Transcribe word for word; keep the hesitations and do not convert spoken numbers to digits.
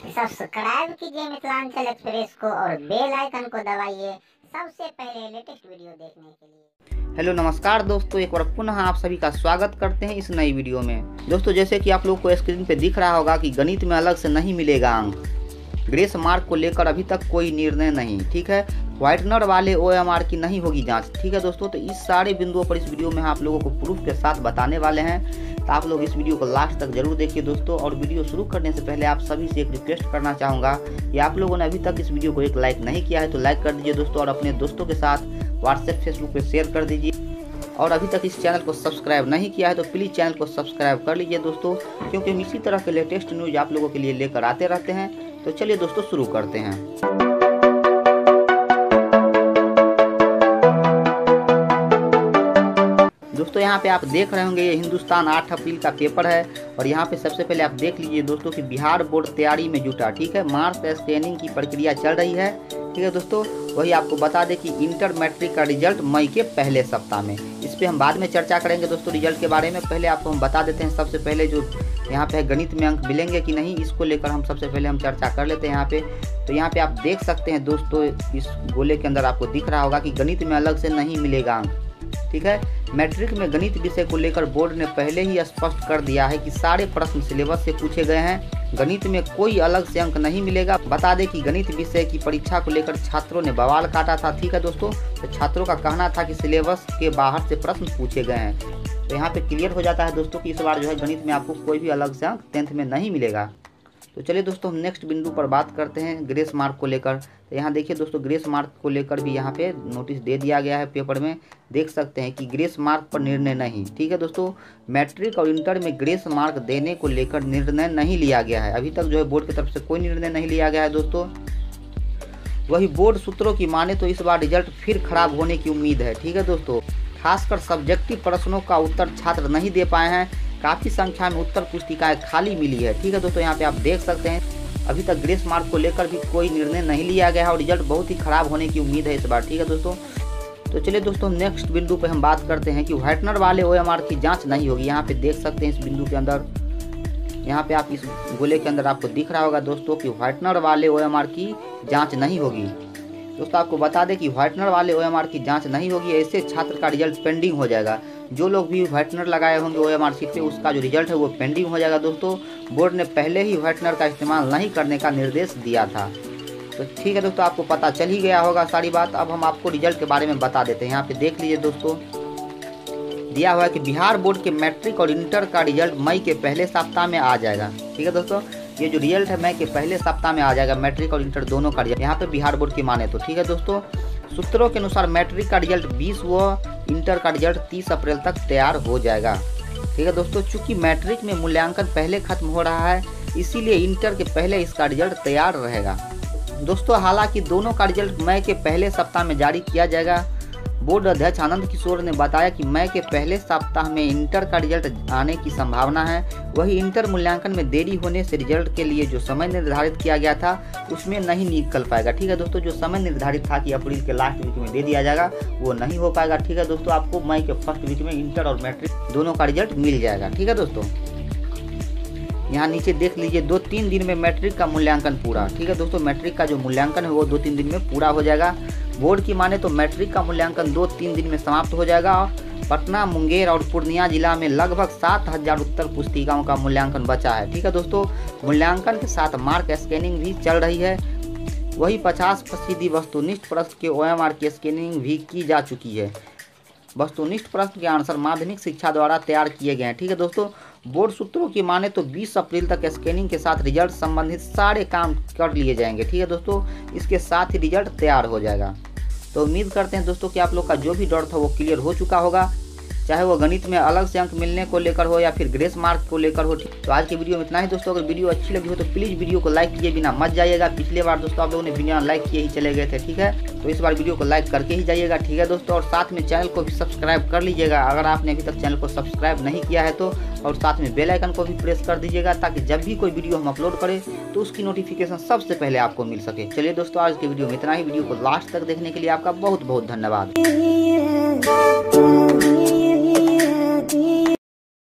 Subscribe कीजिए Mithilanchal express को और बेल आइकन को दबाइए सबसे पहले लेटेस्ट वीडियो देखने के लिए। हेलो नमस्कार दोस्तों, एक बार पुनः आप सभी का स्वागत करते हैं इस नई वीडियो में। दोस्तों जैसे कि आप लोग को स्क्रीन पे दिख रहा होगा कि गणित में अलग से नहीं मिलेगा अंक। ग्रेस मार्क को लेकर अभी तक कोई निर्णय नहीं, ठीक है। व्हाइटनर वाले ओ एम आर की नहीं होगी जांच, ठीक है दोस्तों। तो इस सारे बिंदुओं पर इस वीडियो में आप लोगों को प्रूफ के साथ बताने वाले हैं, तो आप लोग इस वीडियो को लास्ट तक जरूर देखिए दोस्तों। और वीडियो शुरू करने से पहले आप सभी से एक रिक्वेस्ट करना चाहूँगा कि आप लोगों ने अभी तक इस वीडियो को एक लाइक नहीं किया है तो लाइक कर दीजिए दोस्तों, और अपने दोस्तों के साथ व्हाट्सएप फेसबुक पर शेयर कर दीजिए। और अभी तक इस चैनल को सब्सक्राइब नहीं किया है तो प्लीज़ चैनल को सब्सक्राइब कर लीजिए दोस्तों, क्योंकि हम इसी तरह के लेटेस्ट न्यूज़ आप लोगों के लिए लेकर आते रहते हैं। तो चलिए दोस्तों शुरू करते हैं। दोस्तों यहाँ पे आप देख रहे होंगे ये हिंदुस्तान आठ अप्रैल का पेपर है, और यहाँ पे सबसे पहले आप देख लीजिए दोस्तों कि बिहार बोर्ड तैयारी में जुटा, ठीक है। मार्क्स स्कैनिंग की प्रक्रिया चल रही है, ठीक है दोस्तों। वही आपको बता दें कि इंटर मैट्रिक का रिजल्ट मई के पहले सप्ताह में, इस पर हम बाद में चर्चा करेंगे दोस्तों रिजल्ट के बारे में। पहले आपको हम बता देते हैं सबसे पहले जो यहाँ पे गणित में अंक मिलेंगे कि नहीं, इसको लेकर हम सबसे पहले हम चर्चा कर लेते हैं यहाँ पे। तो यहाँ पे आप देख सकते हैं दोस्तों, इस गोले के अंदर आपको दिख रहा होगा कि गणित में अलग से नहीं मिलेगा अंक, ठीक है। मैट्रिक में गणित विषय को लेकर बोर्ड ने पहले ही स्पष्ट कर दिया है कि सारे प्रश्न सिलेबस से पूछे गए हैं, गणित में कोई अलग से अंक नहीं मिलेगा। बता दें कि गणित विषय की परीक्षा को लेकर छात्रों ने बवाल काटा था, ठीक है दोस्तों। तो छात्रों का कहना था कि सिलेबस के बाहर से प्रश्न पूछे गए हैं। तो यहाँ पे क्लियर हो जाता है दोस्तों कि इस बार जो है गणित में आपको कोई भी अलग से अंक टेंथ में नहीं मिलेगा। तो चलिए दोस्तों हम नेक्स्ट बिंदु पर बात करते हैं ग्रेस मार्क को लेकर। तो यहाँ देखिए दोस्तों, ग्रेस मार्क को लेकर भी यहाँ पे नोटिस दे दिया गया है पेपर में। देख सकते हैं कि ग्रेस मार्क पर निर्णय नहीं, ठीक है दोस्तों। मैट्रिक और इंटर में ग्रेस मार्क देने को लेकर निर्णय नहीं लिया गया है, अभी तक जो है बोर्ड की तरफ से कोई निर्णय नहीं लिया गया है दोस्तों। वही बोर्ड सूत्रों की माने तो इस बार रिजल्ट फिर खराब होने की उम्मीद है, ठीक है दोस्तों। खासकर सब्जेक्टिव प्रश्नों का उत्तर छात्र नहीं दे पाए हैं, काफ़ी संख्या में उत्तर पुस्तिकाएं खाली मिली है, ठीक है दोस्तों। यहाँ पे आप देख सकते हैं अभी तक ग्रेस मार्क को लेकर भी कोई निर्णय नहीं लिया गया है, और रिजल्ट बहुत ही खराब होने की उम्मीद है इस बार, ठीक है दोस्तों। तो चलिए दोस्तों नेक्स्ट बिंदु पे हम बात करते हैं कि व्हाइटनर वाले ओ एम आर की जांच नहीं होगी। यहाँ पे देख सकते हैं इस बिंदु के अंदर, यहाँ पे आप इस गोले के अंदर आपको दिख रहा होगा दोस्तों कि व्हाइटनर वाले ओ एम आर की जाँच नहीं होगी। दोस्तों आपको बता दें कि व्हाइटनर वाले ओ एम आर की जांच नहीं होगी, ऐसे छात्र का रिजल्ट पेंडिंग हो जाएगा। जो लोग भी व्हाइटनर लगाए होंगे ओ एम आर सीट पे, उसका जो रिजल्ट है वो पेंडिंग हो जाएगा दोस्तों। बोर्ड ने पहले ही व्हाइटनर का इस्तेमाल नहीं करने का निर्देश दिया था। तो ठीक है दोस्तों, आपको पता चल ही गया होगा सारी बात। अब हम आपको रिजल्ट के बारे में बता देते हैं। यहाँ पे देख लीजिए दोस्तों, दिया हुआ है कि बिहार बोर्ड के मैट्रिक और इंटर का रिजल्ट मई के पहले सप्ताह में आ जाएगा, ठीक है दोस्तों। ये जो रिजल्ट है मई के पहले सप्ताह में आ जाएगा, मैट्रिक और इंटर दोनों का रिजल्ट यहाँ पे बिहार बोर्ड की माने तो, ठीक है दोस्तों। सूत्रों के अनुसार मैट्रिक का रिजल्ट बीस व इंटर का रिजल्ट तीस अप्रैल तक तैयार हो जाएगा, ठीक है दोस्तों। चूंकि मैट्रिक में मूल्यांकन पहले खत्म हो रहा है, इसीलिए इंटर के पहले इसका रिजल्ट तैयार रहेगा दोस्तों। हालांकि दोनों का रिजल्ट मई के पहले सप्ताह में जारी किया जाएगा। बोर्ड अध्यक्ष आनंद किशोर ने बताया कि मई के पहले सप्ताह में इंटर का रिजल्ट आने की संभावना है। वही इंटर मूल्यांकन में देरी होने से रिजल्ट के लिए जो समय निर्धारित किया गया था उसमें नहीं निकल पाएगा, ठीक है दोस्तों। जो समय निर्धारित था कि अप्रैल के लास्ट वीक में दे दिया जाएगा, वो नहीं हो पाएगा, ठीक है दोस्तों। आपको मई के फर्स्ट वीक में इंटर और मैट्रिक दोनों का रिजल्ट मिल जाएगा, ठीक है दोस्तों। यहाँ नीचे देख लीजिए, दो तीन दिन में मैट्रिक का मूल्यांकन पूरा, ठीक है दोस्तों। मैट्रिक का जो मूल्यांकन है वो दो तीन दिन में पूरा हो जाएगा। बोर्ड की माने तो मैट्रिक का मूल्यांकन दो तीन दिन में समाप्त हो जाएगा। पटना, मुंगेर और पूर्णिया जिला में लगभग सात हजार उत्तर पुस्तिकाओं का मूल्यांकन बचा है, ठीक है दोस्तों। मूल्यांकन के साथ मार्क स्कैनिंग भी चल रही है। वही पचास फीसदी वस्तुनिष्ठ प्रश्न के ओ एम आर की स्कैनिंग भी की जा चुकी है। वस्तुनिष्ठ प्रश्न के आंसर माध्यमिक शिक्षा द्वारा तैयार किए गए हैं, ठीक है दोस्तों। बोर्ड सूत्रों की माने तो बीस अप्रैल तक स्कैनिंग के साथ रिजल्ट संबंधित सारे काम कर लिए जाएंगे, ठीक है दोस्तों। इसके साथ ही रिजल्ट तैयार हो जाएगा। तो उम्मीद करते हैं दोस्तों कि आप लोग का जो भी डर था वो क्लियर हो चुका होगा, चाहे वो गणित में अलग से अंक मिलने को लेकर हो या फिर ग्रेस मार्क को लेकर हो। तो आज की वीडियो में इतना ही दोस्तों। अगर वीडियो अच्छी लगी हो तो प्लीज़ वीडियो को लाइक किए बिना मत जाइएगा। पिछले बार दोस्तों आप लोगों ने बिना लाइक किए ही चले गए थे, ठीक है। तो इस बार वीडियो को लाइक करके ही जाइएगा, ठीक है दोस्तों। और साथ में चैनल को भी सब्सक्राइब कर लीजिएगा अगर आपने अभी तक चैनल को सब्सक्राइब नहीं किया है तो। और साथ में बेल आइकन को भी प्रेस कर दीजिएगा, ताकि जब भी कोई वीडियो हम अपलोड करें तो उसकी नोटिफिकेशन सबसे पहले आपको मिल सके। चलिए दोस्तों, आज की वीडियो में इतना ही। वीडियो को लास्ट तक देखने के लिए आपका बहुत बहुत धन्यवाद।